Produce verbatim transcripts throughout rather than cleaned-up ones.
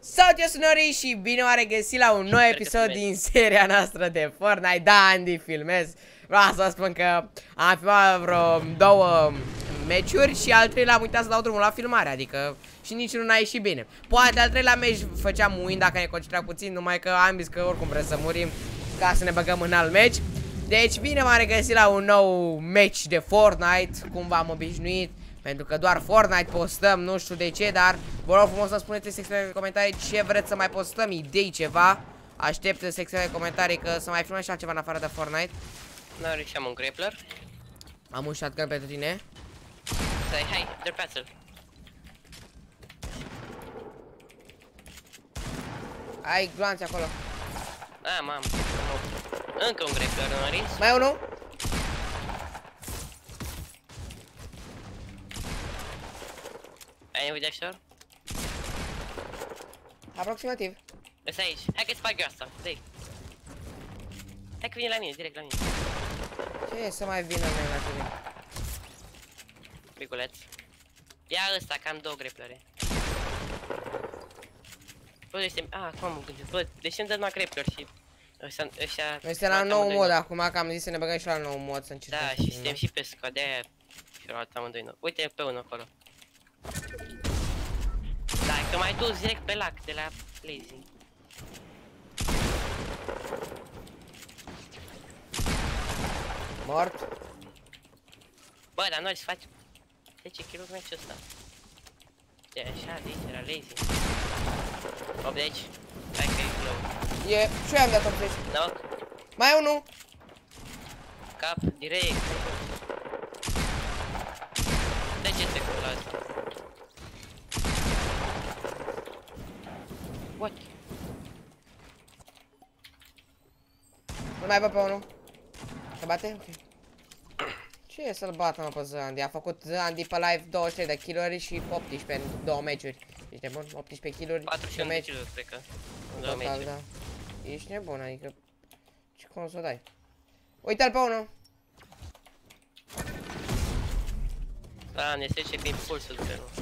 Salut, eu sunt Ori și bine m-am regăsit la un nou episod din seria noastră de Fortnite. Da, Andy, filmez. Vreau să vă spun că am filmat vreo două meciuri și al treilea am uitat să dau drumul la filmare, adică și nici nu a ieșit bine. Poate al treilea meci făceam win dacă ne concentram puțin, numai că am zis că oricum vrem să murim ca să ne băgăm în alt meci. Deci bine m-am regăsit la un nou meci de Fortnite, cum v-am obișnuit. Pentru că doar Fortnite postăm, nu știu de ce, dar vă rog frumos să spuneți în secțiunea de comentarii ce vreți să mai postăm, idei, ceva. Aștept în secțiunea de comentarii că să mai filmăm și altceva în afară de Fortnite. N-are și am un grappler. Am un shotgun pentru tine. Stai, hai, dă pe-ți-l. Ai glanțe acolo. A, mam. Încă un grappler, nu Aris? Mai unul? Ai nevoie de ajutor? Aproximativ. Ăsta aici. Hai că-ți fac eu asta. Dă-i. Hai că vine la mine, direct la mine. Ce e să mai vină noi la tine? Miculeț. Ia ăsta, că am două grapplere. Bă, deci te... A, acum am gândit. Bă, deci îmi dă numai grappler și... Ăștia... ăștia... Noi suntem la nou mod acum, că am zis să ne băgăm și la nou mod, să încercăm. Da, și suntem și pe scoad, de-aia... Și luat amândoi nou. Uite pe unul acolo. Da, că mai dus direct pe lac, de la Lazy. Mort. Bă, dar noi să faci zece kilograme meciul ăsta. De așa, de aici, era Lazy. optzeci. Hai că e glow. E, și eu am dat optzeci. Knock. Mai unul. Cap, direct. De ce te cu la asta? What? Nu mai bă pe unul. Se bate? Ok. Ce e să-l bată, mă, pe Zandi? A făcut Zandi pe live douăzeci și trei de kilori și optsprezece în două meciuri. Ești nebun? optsprezece kilori patruzeci și unu de kilori, cred că. În două total, meciuri. da. Ești nebun, adică... Ce cum să o dai? Uite-l pe unul! Da, ne strice prin pulsul pe nu.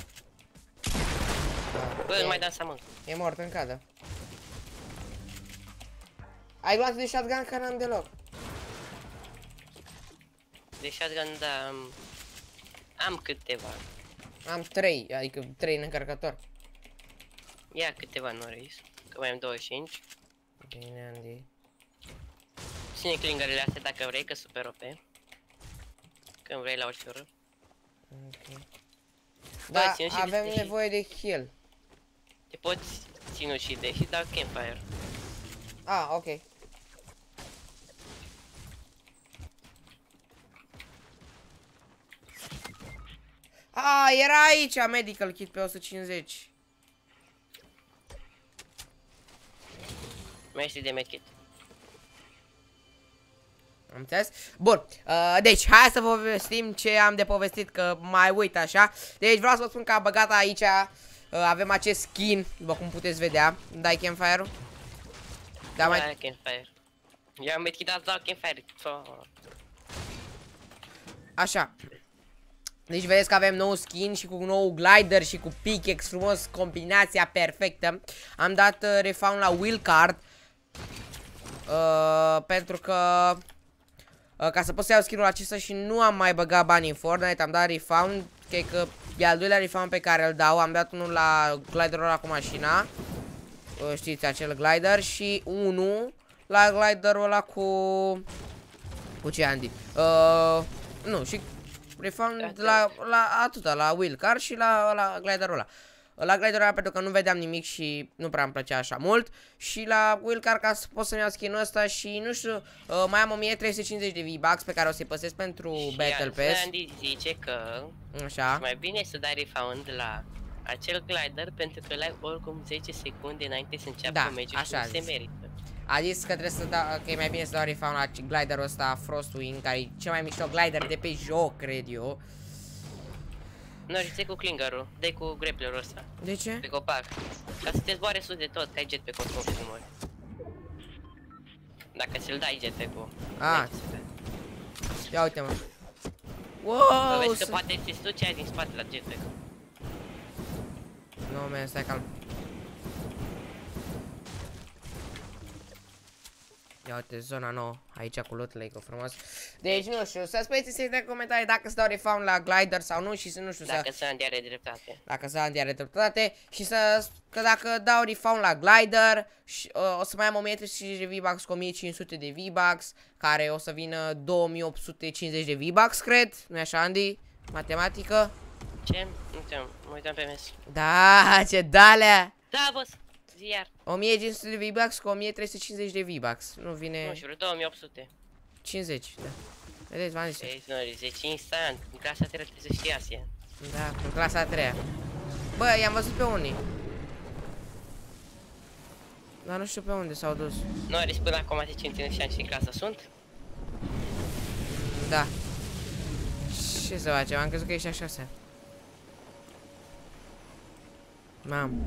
Da. Bă, nu mai dansa, mă. E mort în cadă. Ai luat de shotgun că n-am deloc. De shotgun, da, am... Am câteva. Am trei, adică trei în încărcător. Ia câteva Norris, că mai am douăzeci și cinci. Bine, Andy. Ține clingerele astea dacă vrei, că super O P. Când vrei la orice oră. Ok. Bă, Da, ține și avem de- nevoie de heal. Te poți ține și de și dau campfire. Ah, ok. Ah, era aici medical kit pe o sută cincizeci. Mai știi de medkit. Am înțeles? Bun, uh, deci hai să vă povestim ce am de povestit, că mai uit așa. Deci vreau să vă spun că am băgat aici, uh, avem acest skin, după cum puteți vedea. Dai campfire-ul? Da, mai... Da, campfire. Eu am medkit, dar dau campfire. Oh. Așa. Deci vedeți că avem nou skin și cu nou glider și cu pickaxe frumos, combinația perfectă. Am dat uh, refound la wheel card. Uh, pentru că uh, ca să pot să iau skin-ul acesta și nu am mai băgat bani în Fortnite, am dat refound. Cred că e al doilea refound pe care îl dau. Am dat unul la gliderul ăla cu mașina, uh, știți, acel glider. Și unul la gliderul ăla cu Cu ce, Andy? Uh, nu, și refound la, la atâta, la wheel car și la, la gliderul ăla. La gliderul ăla pentru că nu vedeam nimic și nu prea îmi plăcea așa mult. Și la wheel car ca să pot să-mi iau skin-ul ăsta și nu știu, uh, mai am o mie trei sute cincizeci de V-Bucks pe care o să-i păsesc pentru Și Battle Pass. Andy zice că Așa. mai bine să dai refound la acel glider pentru că l-ai oricum zece secunde înainte să înceapă Da, meciul și așa nu se zis. merită. A zis că trebuie să dau, că e mai bine să dau refound la gliderul ăsta Frostwing, care e cel mai mișto glider de pe joc, cred eu. Nu, zice cu clingerul, dai cu grapplerul ăsta, De ce? pe copac. Ca să te zboare sus de tot, că ai jetpack oricum și nu mori. Dacă ți-l dai jetpack-ul. Ah. Ia uite, mă. Bă, Wow, vezi că sunt... poate ți duce aia din spate la jetpack. Nu, man, stai calm. Ia uite, zona nouă, aici cu Loot Lake-ul frumos. Deci, nu știu, să spuneți în comentarii dacă să dau refound la glider sau nu și să nu știu să... Dacă Sandy are dreptate. Dacă Sandy are dreptate și să... Că dacă dau refound la glider și, uh, o să mai am o mie trei sute cincizeci de V-Bucks cu o mie cinci sute de V-Bucks, care o să vină două mii opt sute cincizeci de V-Bucks, cred. Nu-i așa, Andy? Matematică? Ce? Nu știu, mă uitam pe mes. Da, ce dalea! Da, boss! Zi iar. o mie cinci sute de V-Bucks cu o mie trei sute cincizeci de V-Bucks. Nu vine... Nu știu, vreo două mii opt sute. cincizeci, da. Vedeți, v-am zis. Vezi, Nori, zece instant. În clasa trei trebuie să știi Asia. Da, în clasa a treia. Bă, i-am văzut pe unii. Dar nu știu pe unde s-au dus. Nori, până acum te cine și în clasa sunt? Da. Ce să facem? Am crezut că ești așa se. Mam.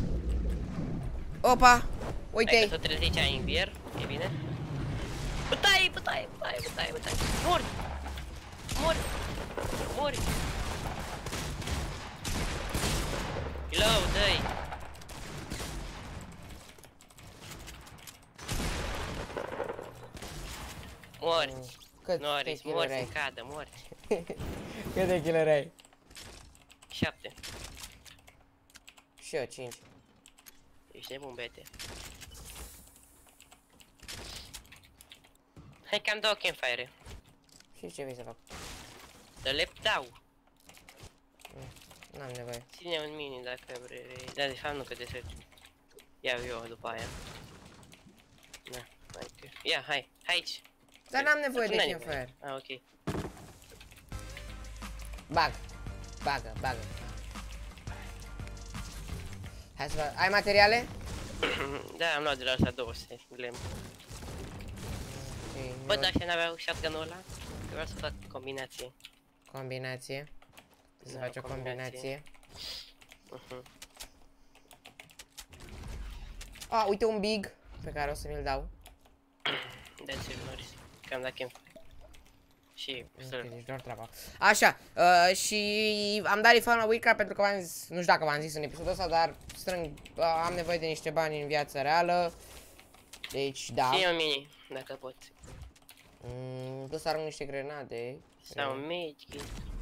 Opa! Uite-i! Hai că tot treizeci ani în bier, e bine? Bătaie, bătaie, bătaie, bătaie, bătaie. Mori! Mori! Mori! Hello, dă-i! Morți! Cât Noris, de morți killer în cadă, morți! Cât de killer ai? Șapte. Și eu, cinci. Ești nebun, bete. Hai că am două campfire. Și ce vrei să fac? Să le dau. N-am nevoie. Ține un mini dacă vrei. Dar de fapt nu, că de să iau eu după aia. Da, hai că... Ia, hai, hai aici. Dar n-am nevoie Tu de n-ai campfire. Ah, ok. Bag. Bagă, bagă. Hai să fac. Ai materiale? Da, am luat de la asta două sute, glem. Okay, Bă, dar așa n-aveau shotgun-ul ăla? Că vreau să fac combinație. combinație. Să Da, faci o combinație. combinație. Uh-huh. Ah, uite un big pe care o să mi-l dau. Dați-l, Noris. Că am dat camp. Și să Deci doar treaba. Așa, uh, și am dat refund la Witcraft pentru că v-am zis, nu știu dacă v-am zis în episodul ăsta, dar strâng, uh, am nevoie de niște bani în viața reală. Deci, da. și un mini, dacă poți. Mm, tu să arunc niște grenade. Sau un medkit.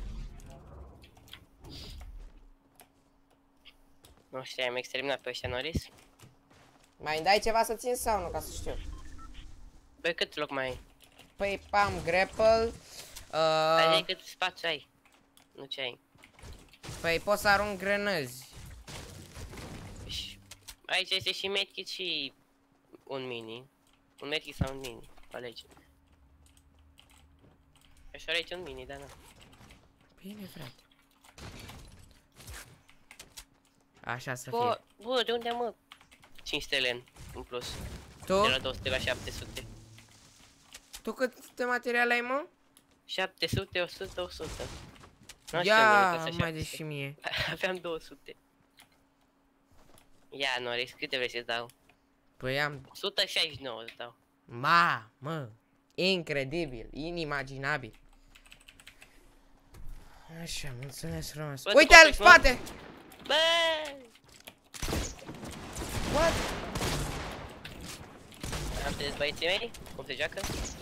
Nu știu, am exterminat pe ăștia, Noris. Mai îmi dai ceva să țin sau nu, ca să știu? Băi, cât loc mai ai? Păi, am grapple. Uh, Adică cât spațiu ai? Nu ce ai. păi pot să arunc grenăzi. Și aici este și medkit și un mini. Un medkit sau un mini, alege. Așa aici un mini, dar nu. Bine, frate. Așa să Bă, fie. bă, de unde am, mă? cinci stele în, în plus. Tu? De la două sute la șapte sute. Tu câte materiale ai, mă? șapte sute, o sută, o sută. Nu știu, Ia, am venit mai să de și mie. Aveam două sute. Ia, Noris, câte vrei să-ți dau? Păi am... o sută șaizeci și nouă îți dau. Ma, mă. Incredibil, inimaginabil. Așa, mulțumesc frumos. Bă, tu Uite-l în construiești, mă? spate! Bă! What? Am înțeles băieții mei? Cum se joacă?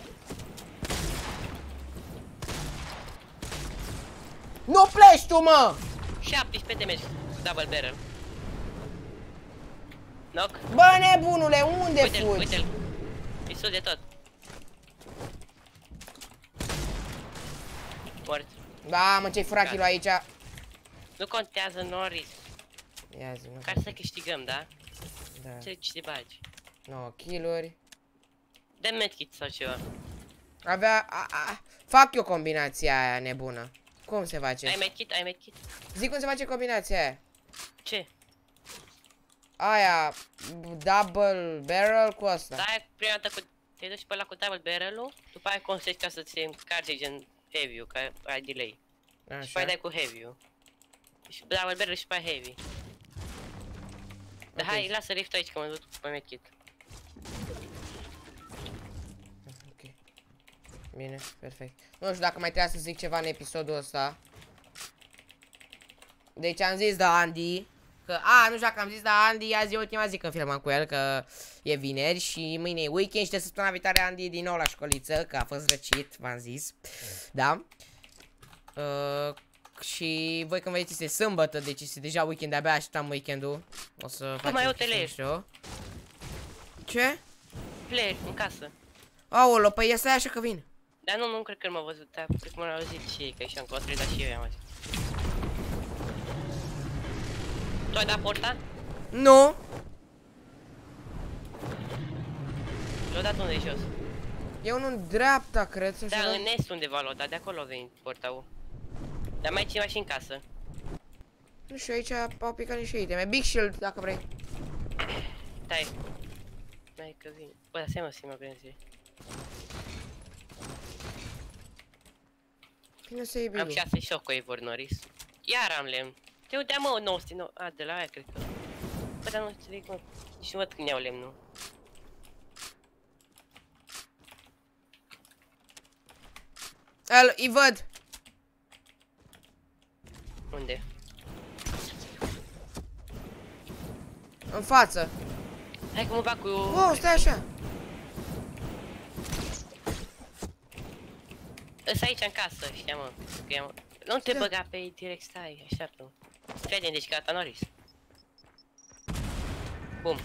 Nu pleci tu, mă! șaptesprezece de meci, double barrel. Knock. Bă, nebunule, unde Uite-l, fugi? uite-l. E sus de tot. Mort. Da, mă, ce-ai furat Gata. kill aici? Nu contează, Norris. Ia zi, nu. Ca să câștigăm, da? Da. Ce ce te bagi? nouă kill-uri. Dă medkit sau ceva. Avea... A, a, fac eu combinația aia nebună. Cum se face? Ai medkit? Ai medkit? Zic cum se face combinația aia. Ce? Aia, double barrel cu asta. Da, aia prima dată cu... Te duci pe ăla cu double barrel-ul, după aia consești ca să-ți încarce gen heavy-ul, că ai delay. Și după aia dai cu heavy-ul. Și double barrel și după aia heavy. Dar Ok. hai, lasă rift aici că mă duc pe medkit. Ok. Bine, perfect. Nu știu dacă mai trebuie să zic ceva în episodul ăsta. Deci am zis, da, Andy. Că, a, nu știu dacă am zis, dar Andy azi e ultima zi când filmăm cu el, că e vineri și mâine e weekend și de săptămâna viitoare Andy e din nou la școliță, că a fost răcit, v-am zis. Da. Uh, și voi când vedeți este sâmbătă, deci este deja weekend, de-abia așteptam weekendul. O să facem mai eu știu. Ce? Player, în casă. Aolo, păi ia stai așa că vin. Dar nu, nu cred că m-a văzut, dar cred că m-a auzit și ei, că și-am construit, dar și eu i-am auzit. Tu ai dat porta? Nu. L-a dat unde jos? E unul în dreapta, cred. Da, în est undeva l-a dat, de acolo a venit portaul. Dar mai e cineva și în casă. Nu știu, aici au picat niște iteme. Big shield, dacă vrei. Stai. Mai că vine. Bă, dar seama să mă gândesc. Bine să iei Am șase șocoi vor Norris. Iar am lemn. Te uite mă, nouă sute nouă. A, de la aia cred că. Bă, dar nu știu cum. Și văd când iau lemnul. Îl, îi văd. Unde? În față. Hai că mă bag cu... Wow, stai așa. Ăsta aici în casă, știa mă. Mă. Nu te băga pe ei direct, stai, așteaptă-mă. Fede, deci gata, Norris. Bum.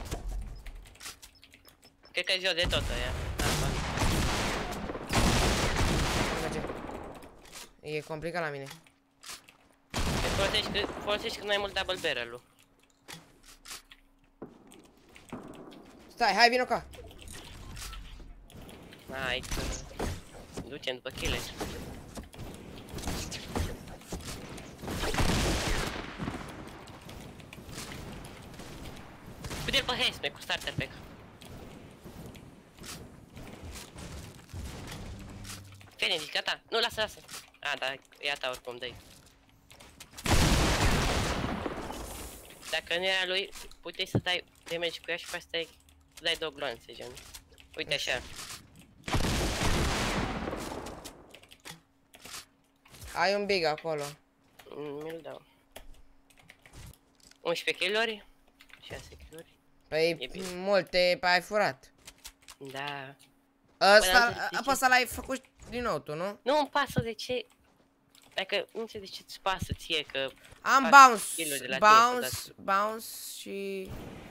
Cred că e ziua de tot aia. E complicat la mine. Folosești, folosești cât mai mult double barrel-ul. Stai, hai, vino ca. Hai că... ducem după chile. Pune-l pe Hesme cu starter pack. Fene, zici gata? Nu, lasă, lasă. A, da, ia ta oricum, dă-i. Dacă nu era lui, puteai să dai damage cu ea și pe asta să dai două gloanțe, gen. Uite așa. Ai un big acolo. Mi-l dau. unsprezece kilori? șase kilori? Păi, multe, ai furat. Da. Ăsta, apăsa l-ai făcut din nou tu, nu? Nu îmi pasă de ce... Dacă nu înțeleg de ce îți pasă ție că... Am bounce, bounce, bounce și...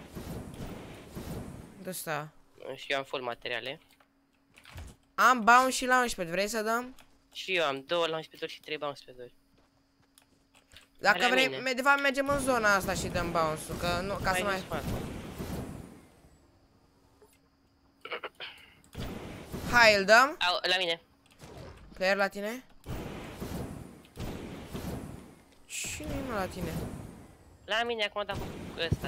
de asta. Și eu am full materiale. Am bounce și launchpad, vrei să dăm? Și eu am două launchpad-uri și trei bounce-pad-uri. Dacă vrei, de fapt mergem în zona asta și dăm bounce-ul, că nu, ca să mai... Hai, îl dăm? Au, la mine. Player la tine? Cine e la tine? La mine acum a dat cu ăsta.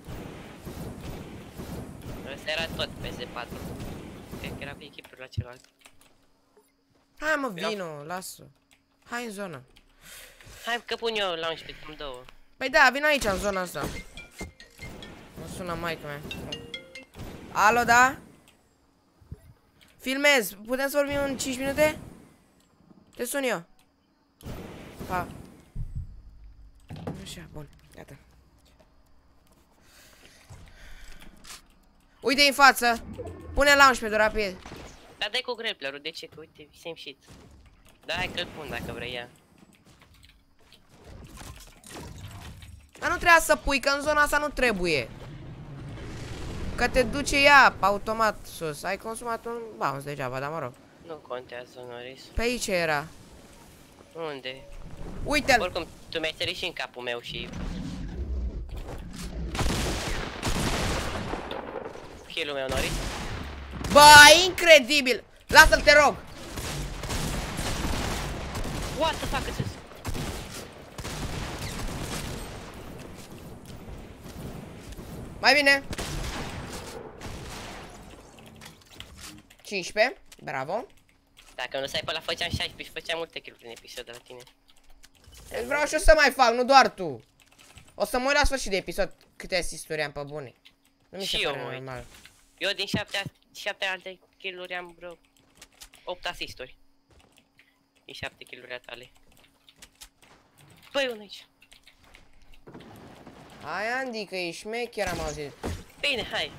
Ăsta era tot pe Z patru. Cred că era pe echipul la celălalt. Hai mă, vino, lasă. Hai în zonă. Hai că pun eu launchpad, am două. Păi da, vino aici în zona asta. Mă sună maica mea. Alo, da? Filmez, putem să vorbim în cinci minute? Te sun eu. Pa. Așa, bun, gata. Uite în față. Pune launchpad-ul rapid. Dar dai cu grappler-ul, de ce? Că uite, same shit. Da, hai că-l pun dacă vrei ea. Dar nu trebuia să pui, că în zona asta nu trebuie. Că te duce ea automat sus. Ai consumat un bounce degeaba, dar mă rog. Nu contează, Norris. Pe aici era. Unde? Uite-l. Oricum, tu mi-ai sărit și în capul meu și... Kill-ul meu, Norris. Bă, incredibil! Lasă-l, te rog! What the fuck is this? Mai bine! cincisprezece, bravo. Dacă nu stai pe la făceam șaisprezece și făceam multe kill-uri în episod de la tine. Vreau și eu să mai fac, nu doar tu. O să mă uit la sfârșit de episod câte asisturi am pe bune. Nu mi se pare normal. Eu din șapte, șapte alte kill-uri am vreo opt asisturi. Din șapte kill-uri tale. Băi, unul aici. Hai, Andy, că e șmecher, am auzit. Bine, hai.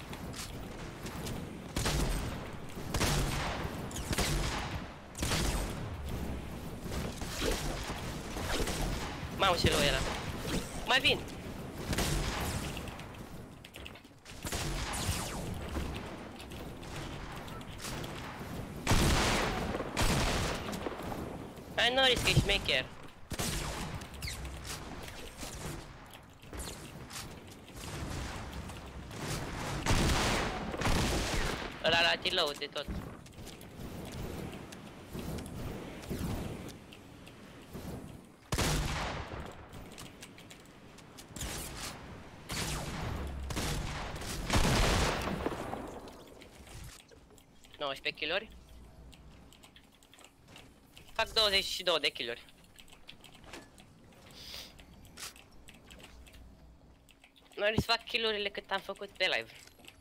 Mamă, ce rău era. Mai vin. Hai, Norris, că e șmecher. Ăla la tilău de tot. nouăsprezece kilori. Fac douăzeci și două de kilori. Noi să fac killurile cât am făcut pe live.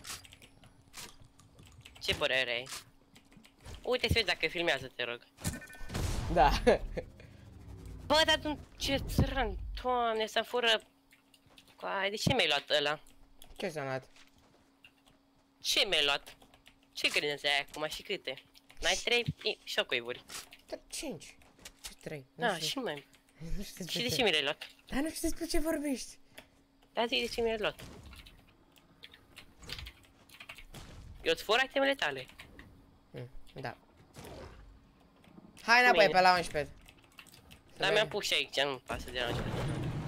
Ce părere ai? Uite să vezi dacă filmează, te rog. Da. Bă, dar tu ce țăran, Doamne, să-mi fură... Coai, de ce mi-ai luat ăla? Ce s-a luat? Ce mi-ai luat? Ce grenze ai acum și câte? N-ai trei shockwave-uri. Da, cinci. Ce trei? Da, și mai. Nu știu Și de ce mi le-ai luat? Dar nu știu despre ce vorbești. Da, zi de ce mi le-ai luat. Eu-ți fur itemele tale. Mm, da. Hai înapoi pe la unsprezece. Dar mi-am pus și aici, nu-mi pasă de la unsprezece.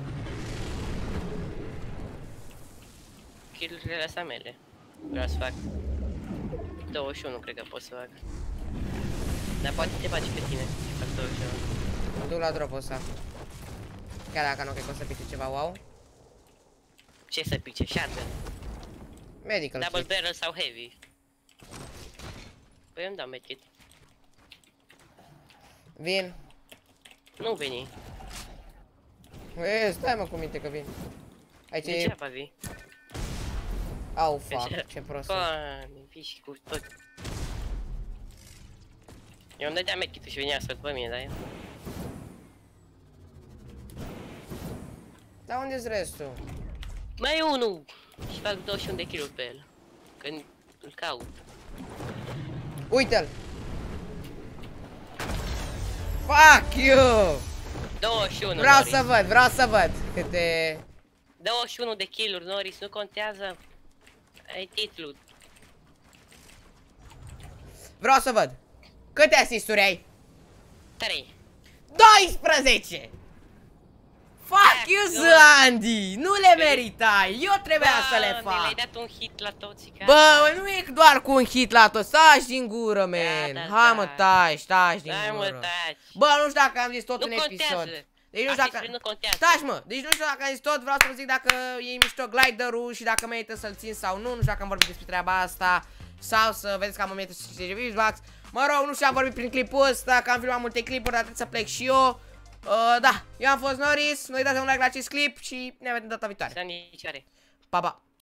Kill-urile astea mele. Vreau să fac douăzeci și unu, cred că pot să fac. Dar poate te faci pe tine, fac douăzeci și unu. Mă duc la drop-ul ăsta. Chiar dacă nu cred că o să pice ceva wow. Ce să pice? Shotgun. Medical Double kit. barrel sau heavy? Păi îmi dau medkit. Vin. Nu veni. E, stai mă cu minte că vin. Aici e... Degeaba vii. Au, fuck, ce prost. Doamne, vii și cu tot. Eu îmi dădea medkit-ul și venea să-l pe mine, dar eu... Dar unde-s restul? Mai e unul! Și fac douăzeci și unu de kill-uri pe el. Când îl caut. Uite-l! Fuck you! douăzeci și unu, Vreau Norris. să văd, vreau să văd câte... douăzeci și unu de kill-uri, Norris, nu contează. Ai titlul. Vreau să văd. Câte asisturi ai? trei. doisprezece! Fuck you, Andy! Nu le meritai! Eu trebuia să le fac! Le-ai dat un hit la toți, ca... Bă, nu e doar cu un hit la toți, taci din gură, man! da, Hai da. mă, taci, taci din Hai, mă, gură! taci. Bă, nu știu dacă am zis tot Nu în contează. episod. Deci nu știu dacă... Asisturi nu contează. Taci, mă! Deci nu știu dacă am zis tot, vreau să vă zic dacă e mișto glider-ul și dacă merită să-l țin sau nu. Nu știu dacă am vorbit despre treaba asta. Sau să vedeți că am o mie cinci sute views. Mă rog, nu știu, am vorbit prin clipul ăsta, că am filmat multe clipuri, dar trebuie să plec și eu. Uh, da, eu am fost Norris, nu uitați să un like la acest clip și ne vedem data viitoare. Să nici are. Pa, pa!